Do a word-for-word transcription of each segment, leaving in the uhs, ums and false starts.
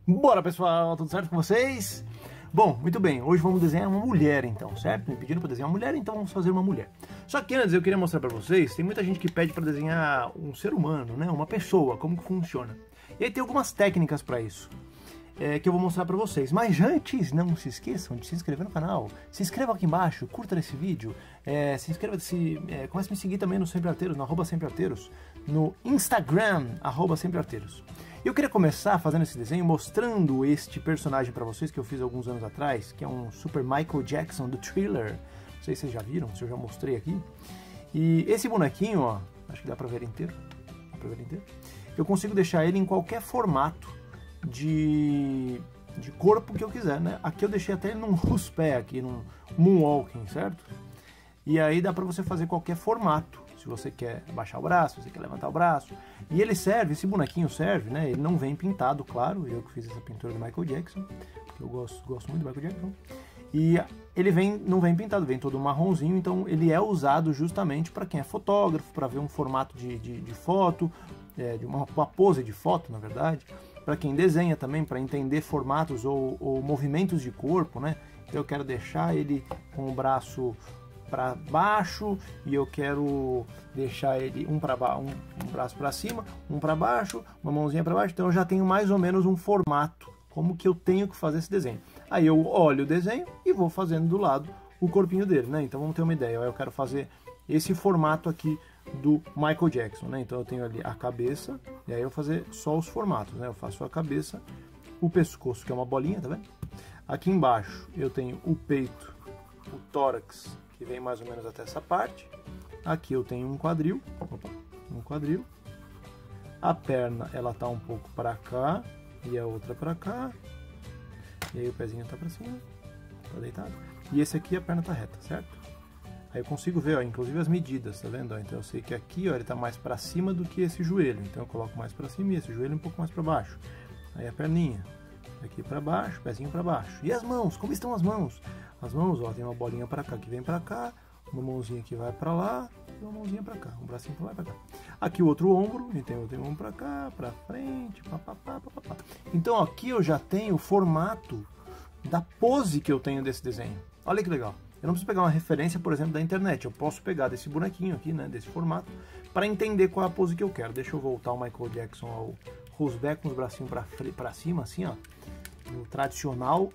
Bora, pessoal, tudo certo com vocês? Bom, muito bem, hoje vamos desenhar uma mulher então, certo? Me pediram para desenhar uma mulher, então vamos fazer uma mulher. Só que antes eu queria mostrar para vocês, tem muita gente que pede para desenhar um ser humano, né? Uma pessoa, como que funciona. E aí tem algumas técnicas para isso, é, que eu vou mostrar para vocês. Mas antes, não se esqueçam de se inscrever no canal, se inscreva aqui embaixo, curta esse vídeo, é, se inscreva, se, é, comece a me seguir também no Sempre Arteiros, no arroba Sempre Arteiros, no Instagram, arroba Sempre Arteiros. Eu queria começar fazendo esse desenho mostrando este personagem para vocês que eu fiz alguns anos atrás, que é um super Michael Jackson do Thriller. Não sei se vocês já viram, se eu já mostrei aqui. E esse bonequinho, ó, acho que dá para ver inteiro, dá pra ver inteiro. Eu consigo deixar ele em qualquer formato de, de corpo que eu quiser, né? Aqui eu deixei até ele num ruspé aqui, num moonwalking, certo? E aí dá para você fazer qualquer formato. Se você quer baixar o braço, se você quer levantar o braço. E ele serve, esse bonequinho serve, né? Ele não vem pintado, claro. Eu que fiz essa pintura do Michael Jackson, porque eu gosto, gosto muito do Michael Jackson. E ele vem, não vem pintado, vem todo marronzinho, então ele é usado justamente para quem é fotógrafo, para ver um formato de, de, de foto, é, de uma, uma pose de foto, na verdade. Para quem desenha também, para entender formatos ou, ou movimentos de corpo, né? Então eu quero deixar ele com o braço para baixo e eu quero deixar ele um, pra ba um, um braço para cima, um para baixo, uma mãozinha para baixo, então eu já tenho mais ou menos um formato, como que eu tenho que fazer esse desenho. Aí eu olho o desenho e vou fazendo do lado o corpinho dele, né? Então vamos ter uma ideia, eu quero fazer esse formato aqui do Michael Jackson, né? Então eu tenho ali a cabeça, e aí eu vou fazer só os formatos, né? Eu faço a cabeça, o pescoço, que é uma bolinha, tá vendo? Aqui embaixo eu tenho o peito, o tórax, que vem mais ou menos até essa parte. Aqui eu tenho um quadril, opa, um quadril. A perna ela tá um pouco para cá e a outra para cá. E aí o pezinho tá para cima, tá deitado. E esse aqui a perna tá reta, certo? Aí eu consigo ver, ó, inclusive as medidas, tá vendo? Ó, então eu sei que aqui, ó, ele tá mais para cima do que esse joelho. Então eu coloco mais para cima e esse joelho um pouco mais para baixo. Aí a perninha aqui para baixo, pezinho para baixo. E as mãos, como estão as mãos? As mãos, ó, tem uma bolinha para cá que vem para cá, uma mãozinha que vai para lá e uma mãozinha para cá, um bracinho para lá e para cá. Aqui o outro ombro, e tem outro ombro para cá, para frente, papapá, papapá. Então aqui eu já tenho o formato da pose que eu tenho desse desenho. Olha que legal. Eu não preciso pegar uma referência, por exemplo, da internet. Eu posso pegar desse bonequinho aqui, né, desse formato, para entender qual é a pose que eu quero. Deixa eu voltar o Michael Jackson ao rosé com os bracinhos para cima, assim, ó. No tradicional,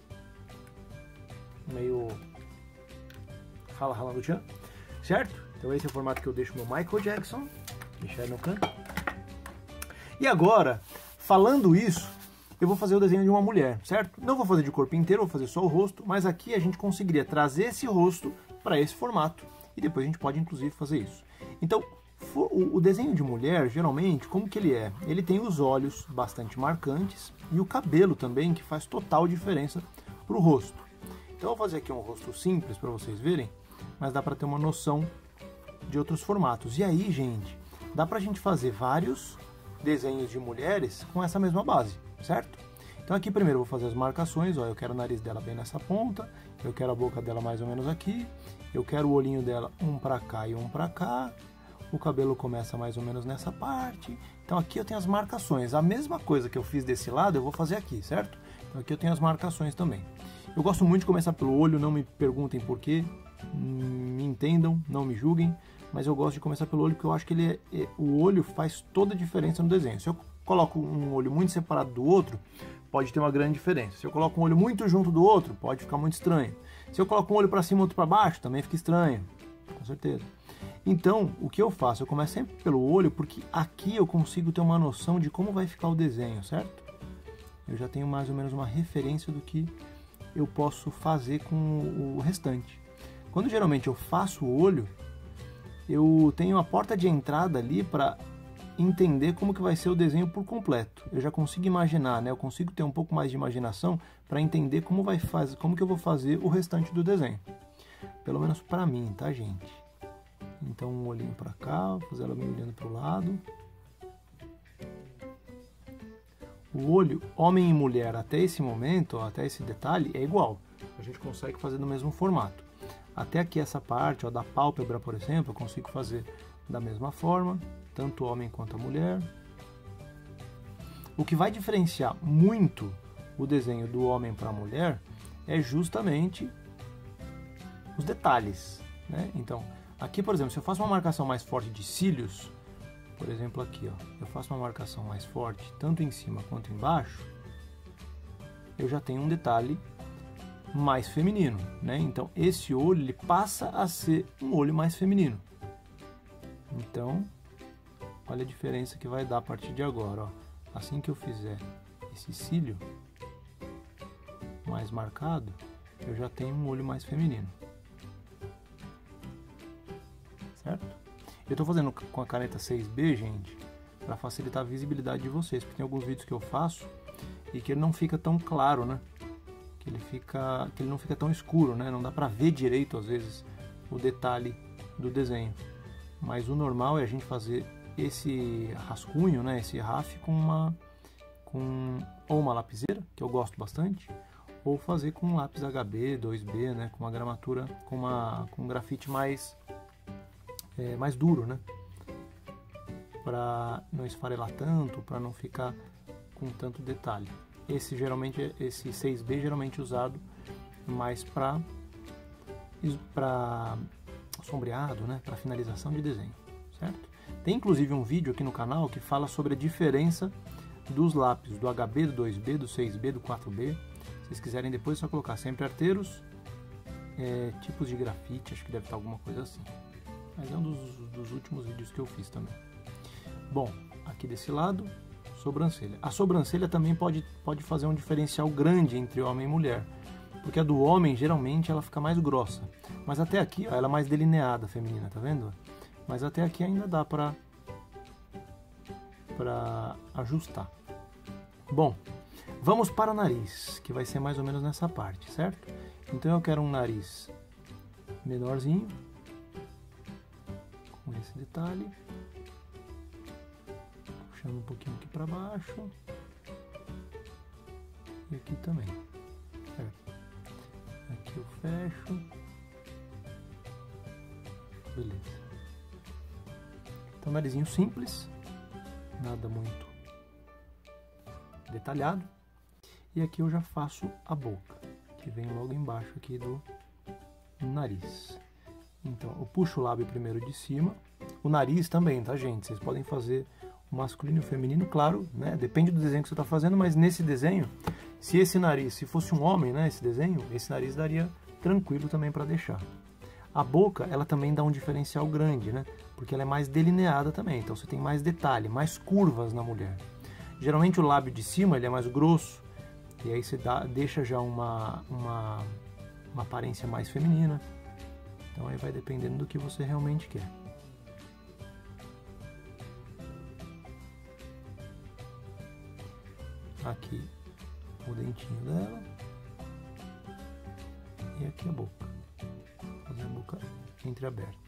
meio rala rala do tchan, certo? Então esse é o formato que eu deixo no Michael Jackson, deixar ele no canto. E agora, falando isso, eu vou fazer o desenho de uma mulher, certo? Não vou fazer de corpo inteiro, vou fazer só o rosto, mas aqui a gente conseguiria trazer esse rosto para esse formato e depois a gente pode inclusive fazer isso. Então, o desenho de mulher, geralmente, como que ele é? Ele tem os olhos bastante marcantes e o cabelo também, que faz total diferença para o rosto. Então eu vou fazer aqui um rosto simples para vocês verem, mas dá para ter uma noção de outros formatos. E aí, gente, dá para a gente fazer vários desenhos de mulheres com essa mesma base, certo? Então aqui primeiro eu vou fazer as marcações, ó, eu quero o nariz dela bem nessa ponta, eu quero a boca dela mais ou menos aqui, eu quero o olhinho dela um para cá e um para cá, o cabelo começa mais ou menos nessa parte. Então aqui eu tenho as marcações, a mesma coisa que eu fiz desse lado eu vou fazer aqui, certo? Então aqui eu tenho as marcações também. Eu gosto muito de começar pelo olho, não me perguntem porquê, me entendam, não me julguem, mas eu gosto de começar pelo olho porque eu acho que ele é, é, o olho faz toda a diferença no desenho. Se eu coloco um olho muito separado do outro, pode ter uma grande diferença. Se eu coloco um olho muito junto do outro, pode ficar muito estranho. Se eu coloco um olho para cima e outro para baixo, também fica estranho, com certeza. Então, o que eu faço? Eu começo sempre pelo olho, porque aqui eu consigo ter uma noção de como vai ficar o desenho, certo? Eu já tenho mais ou menos uma referência do que eu posso fazer com o restante. Quando geralmente eu faço o olho, eu tenho a porta de entrada ali para entender como que vai ser o desenho por completo. Eu já consigo imaginar, né? Eu consigo ter um pouco mais de imaginação para entender como vai fazer, como que eu vou fazer o restante do desenho. Pelo menos para mim, tá, gente? Então um olhinho para cá, vou fazer ela meio olhando para o lado. O olho, homem e mulher, até esse momento, ó, até esse detalhe, é igual. A gente consegue fazer no mesmo formato. Até aqui essa parte, ó, da pálpebra, por exemplo, eu consigo fazer da mesma forma, tanto o homem quanto a mulher. O que vai diferenciar muito o desenho do homem para a mulher é justamente os detalhes, né? Então, aqui, por exemplo, se eu faço uma marcação mais forte de cílios, por exemplo aqui, ó, eu faço uma marcação mais forte tanto em cima quanto embaixo, eu já tenho um detalhe mais feminino, né? Então, esse olho ele passa a ser um olho mais feminino. Então, olha a diferença que vai dar a partir de agora, ó. Assim que eu fizer esse cílio mais marcado, eu já tenho um olho mais feminino. Certo? Eu estou fazendo com a caneta seis B, gente, para facilitar a visibilidade de vocês, porque tem alguns vídeos que eu faço e que ele não fica tão claro, né? Que ele fica, que ele não fica tão escuro, né? Não dá para ver direito às vezes o detalhe do desenho. Mas o normal é a gente fazer esse rascunho, né? Esse raf com uma com ou uma lapiseira, que eu gosto bastante, ou fazer com um lápis H B, dois B, né? Com uma gramatura, com uma com um grafite mais é, mais duro, né? Para não esfarelar tanto, para não ficar com tanto detalhe. Esse geralmente, esse seis B geralmente usado mais para para sombreado, né? Para finalização de desenho, certo? Tem inclusive um vídeo aqui no canal que fala sobre a diferença dos lápis do H B, do dois B, do seis B, do quatro B. Se vocês quiserem depois é só colocar sempre arteiros, é, tipos de grafite, acho que deve estar alguma coisa assim. Mas é um dos, dos últimos vídeos que eu fiz também. Bom, aqui desse lado, sobrancelha. A sobrancelha também pode, pode fazer um diferencial grande entre homem e mulher, porque a do homem geralmente ela fica mais grossa, mas até aqui ó, ela é mais delineada, feminina, tá vendo? Mas até aqui ainda dá para para ajustar. Bom, vamos para o nariz, que vai ser mais ou menos nessa parte, certo? Então eu quero um nariz menorzinho, com esse detalhe, puxando um pouquinho aqui para baixo e aqui também, certo? Aqui eu fecho, beleza. Então narizinho simples, nada muito detalhado. E aqui eu já faço a boca, que vem logo embaixo aqui do nariz. Então eu puxo o lábio primeiro de cima, o nariz também, tá gente? Vocês podem fazer o masculino e o feminino, claro, né? Depende do desenho que você está fazendo, mas nesse desenho, se esse nariz, se fosse um homem, né? Esse desenho, esse nariz daria tranquilo também para deixar. A boca, ela também dá um diferencial grande, né? Porque ela é mais delineada também, então você tem mais detalhe, mais curvas na mulher. Geralmente o lábio de cima ele é mais grosso, e aí você dá, deixa já uma, uma, uma aparência mais feminina. Então aí vai dependendo do que você realmente quer. Aqui o dentinho dela. E aqui a boca. Fazer a boca entreaberta.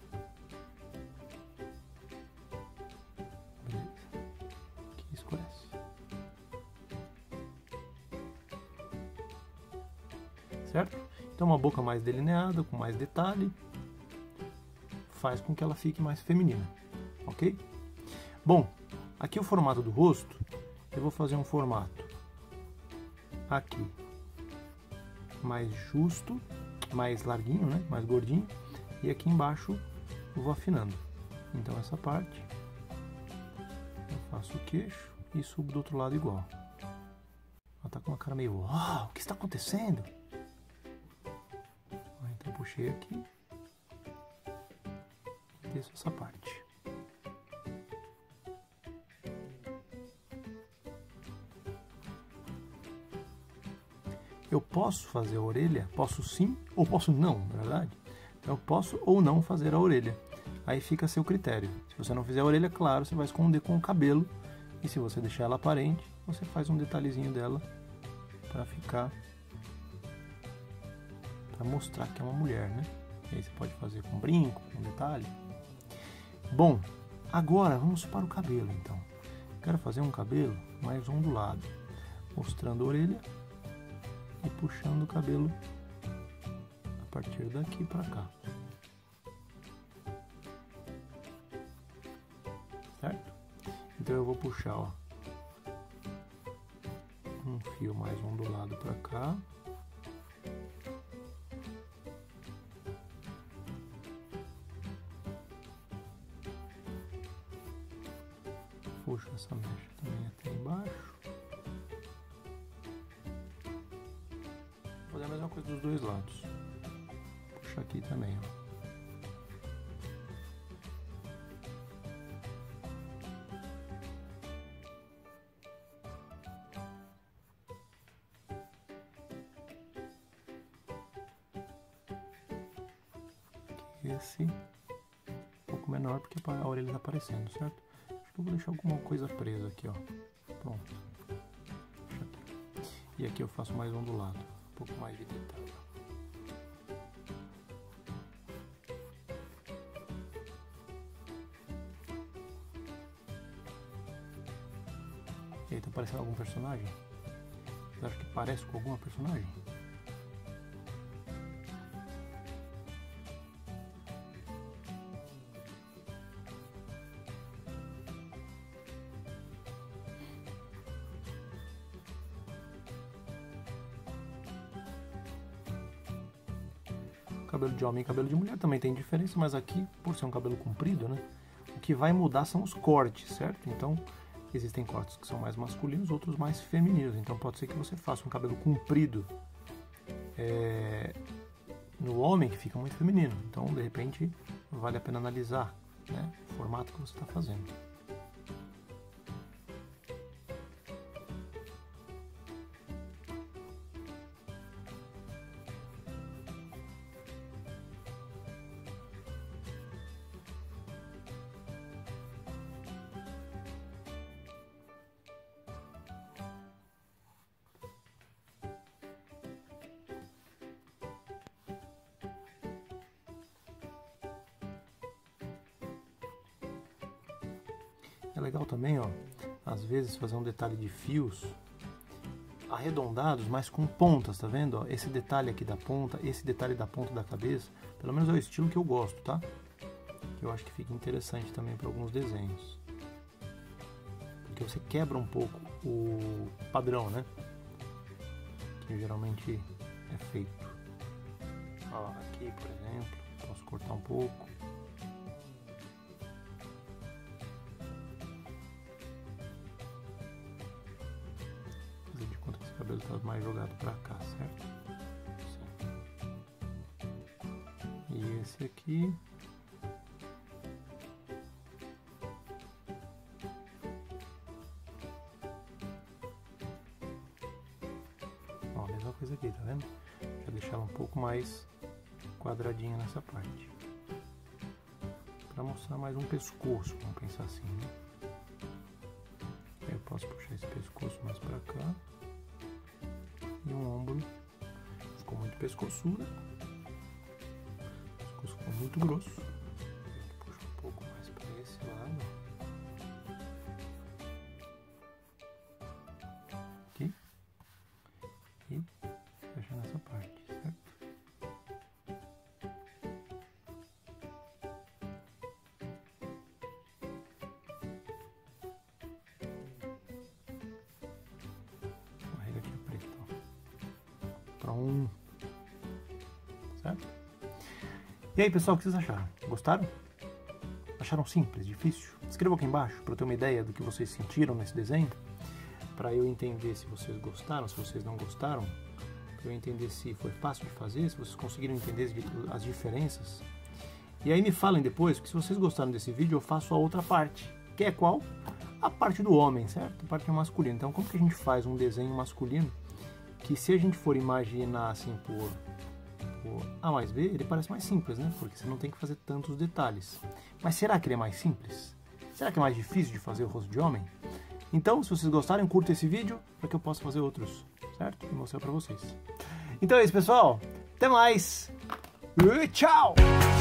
Beleza. Aqui escurece. Certo? Então uma boca mais delineada, com mais detalhe, faz com que ela fique mais feminina, ok? Bom, aqui o formato do rosto, eu vou fazer um formato aqui mais justo, mais larguinho, né? Mais gordinho, e aqui embaixo eu vou afinando. Então essa parte eu faço o queixo e subo do outro lado igual. Ela tá com uma cara meio, uau, o que está acontecendo? Então puxei aqui e desço essa parte. Eu posso fazer a orelha? Posso sim ou posso não, na verdade? Eu posso ou não fazer a orelha. Aí fica a seu critério. Se você não fizer a orelha, claro, você vai esconder com o cabelo. E se você deixar ela aparente, você faz um detalhezinho dela para ficar... para mostrar que é uma mulher, né? E aí você pode fazer com brinco, com detalhe. Bom, agora vamos para o cabelo, então. Quero fazer um cabelo mais ondulado, mostrando a orelha e puxando o cabelo a partir daqui para cá. Certo? Então eu vou puxar, ó, um um fio mais ondulado para cá. Puxo essa mecha também até embaixo. Vou fazer a mesma coisa dos dois lados. Puxa aqui também, ó. Esse um pouco menor porque a orelha está aparecendo, certo? Acho que eu vou deixar alguma coisa presa aqui, ó. Pronto. Deixa aqui. E aqui eu faço mais ondulado, um pouco mais de detalhe. E aí, tá parecendo algum personagem? Você acha que parece com alguma personagem? Cabelo de homem e cabelo de mulher também tem diferença, mas aqui, por ser um cabelo comprido, né, o que vai mudar são os cortes, certo? Então, existem cortes que são mais masculinos, outros mais femininos. Então, pode ser que você faça um cabelo comprido é, no homem, que fica muito feminino. Então, de repente, vale a pena analisar, né, o formato que você está fazendo. É legal também, ó, às vezes fazer um detalhe de fios arredondados, mas com pontas, tá vendo? Ó, esse detalhe aqui da ponta, esse detalhe da ponta da cabeça, pelo menos é o estilo que eu gosto, tá? Que eu acho que fica interessante também para alguns desenhos. Porque você quebra um pouco o padrão, né? Que geralmente é feito. Ó, aqui, por exemplo, posso cortar um pouco. O cabelo está mais jogado para cá, certo? Sim. E esse aqui, ó, a mesma coisa aqui, tá vendo? Já deixar ela um pouco mais quadradinha nessa parte, para mostrar mais um pescoço, vamos pensar assim, né? Aí eu posso puxar esse pescoço mais para cá. E um ombro ficou muito pescoçudo, o pescoço ficou muito grosso. Puxa um pouco mais para esse lado, aqui, e fecha nessa parte, certo? Carrega aqui a preta, ó. Para um, certo? E aí, pessoal, o que vocês acharam? Gostaram? Acharam simples, difícil? Escreva aqui embaixo para eu ter uma ideia do que vocês sentiram nesse desenho, para eu entender se vocês gostaram, se vocês não gostaram, para eu entender se foi fácil de fazer, se vocês conseguiram entender as diferenças. E aí me falem depois, que se vocês gostaram desse vídeo, eu faço a outra parte, que é qual? A parte do homem, certo? A parte masculina. Então, como que a gente faz um desenho masculino que, se a gente for imaginar assim por, por A mais B, ele parece mais simples, né? Porque você não tem que fazer tantos detalhes. Mas será que ele é mais simples? Será que é mais difícil de fazer o rosto de homem? Então, se vocês gostarem, curta esse vídeo para que eu possa fazer outros, certo? E mostrar para vocês. Então é isso, pessoal. Até mais. E tchau!